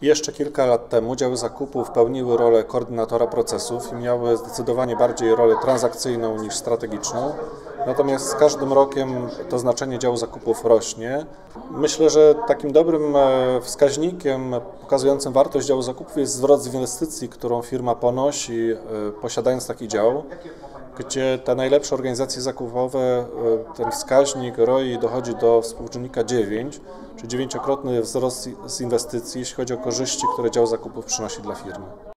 Jeszcze kilka lat temu działy zakupów pełniły rolę koordynatora procesów i miały zdecydowanie bardziej rolę transakcyjną niż strategiczną. Natomiast z każdym rokiem to znaczenie działu zakupów rośnie. Myślę, że takim dobrym wskaźnikiem pokazującym wartość działu zakupów jest zwrot z inwestycji, którą firma ponosi, posiadając taki dział, gdzie te najlepsze organizacje zakupowe, ten wskaźnik ROI dochodzi do współczynnika 9, czyli 9-krotny wzrost z inwestycji, jeśli chodzi o korzyści, które dział zakupów przynosi dla firmy.